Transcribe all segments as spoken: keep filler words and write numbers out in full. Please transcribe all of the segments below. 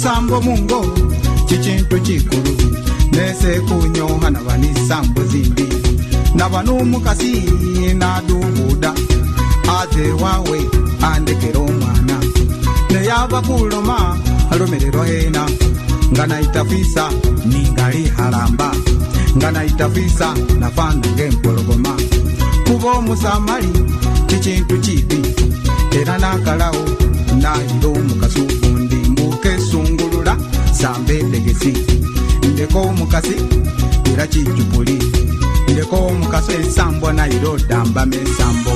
sambo mungo chichintu chikuru nese kunyoha na bani sambo zindi na banu mukasi na dubuda aze wawe andekero mwana ne yaba kuloma alomerero hena ngana itafisa ningali haramba ngana itafisa nafana ngempologoma kubo musamali chichintu chibi era nakalao na ilo mukasubundi mbuke sungulula sambe degesi ndeko mukasi ira chijupuli ndeko mukasi sambo na ilo damba me sambo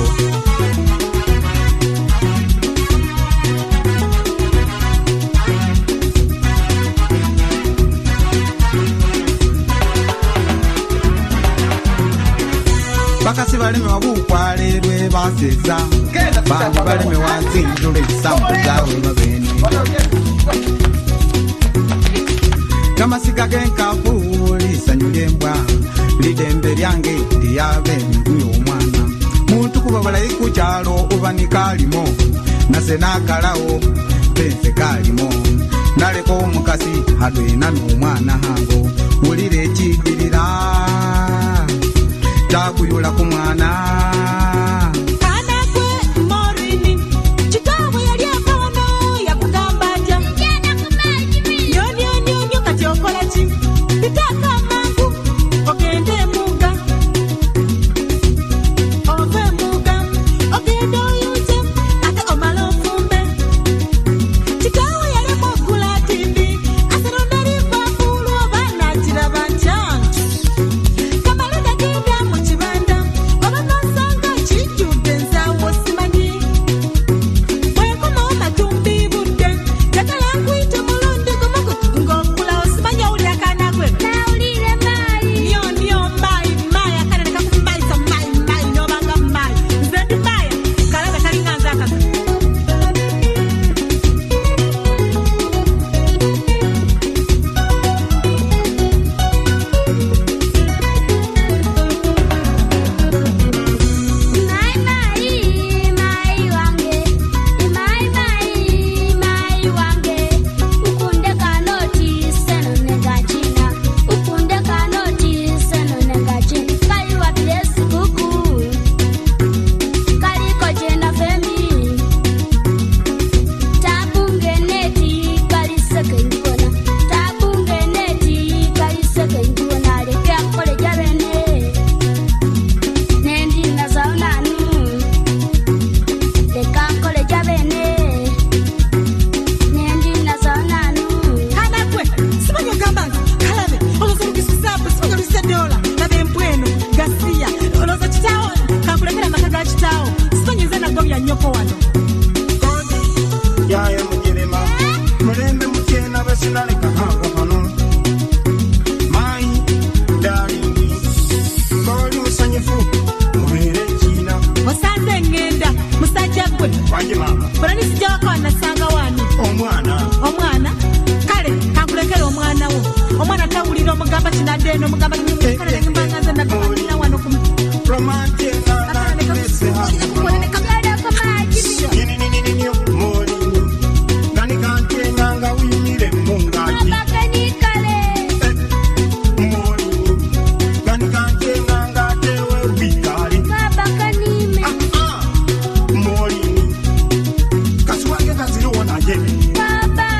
bakasi baleme wabukwalelwe baseza bantu baleme wanzindule sambo zawe mabeni kamasika genkafu lisanyule mbwa lidembe lyange liyave miguyo omwana muntu kubabala ikuchalo ubanikalimo nase nakalawo pense kalimo naleko omukasi hadwena n'omwana hango wulire ekigirira takuyula ku mwana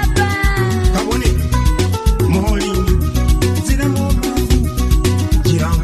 Girang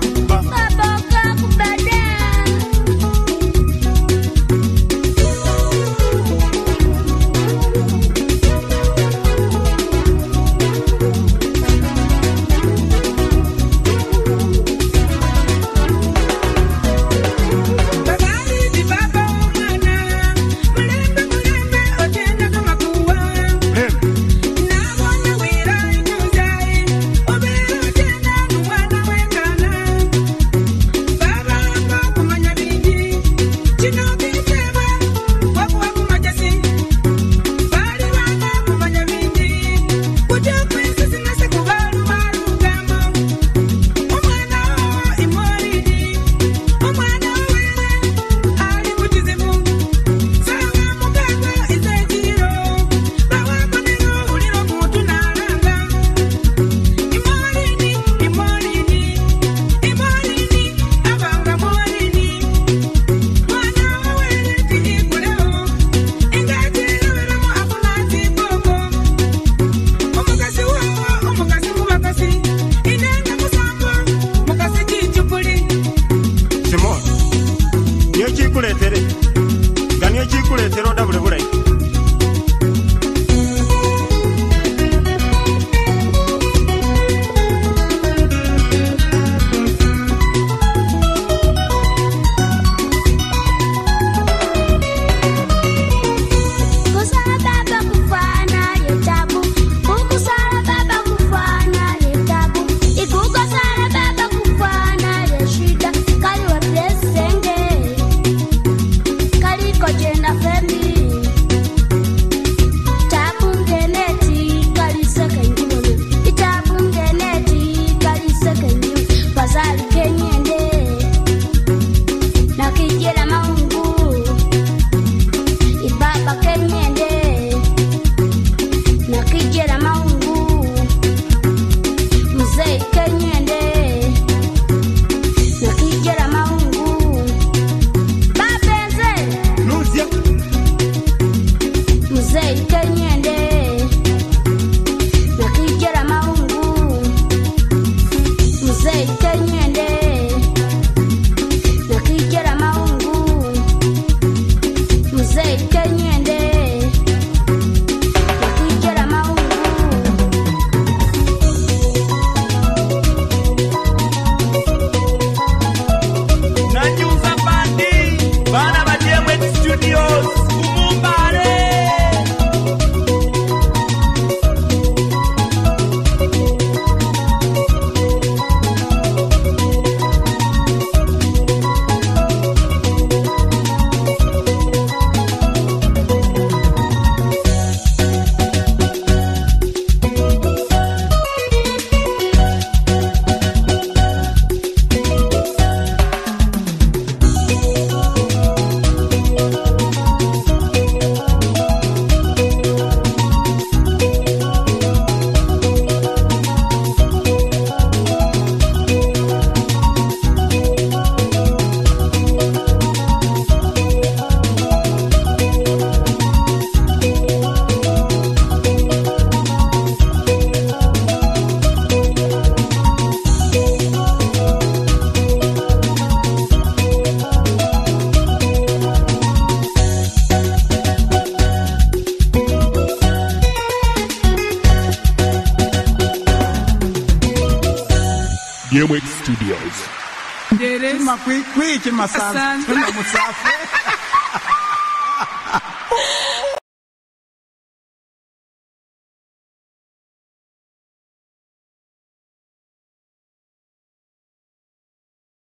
Game Studios. Kima kwi kwi kima sa. Kima musafi.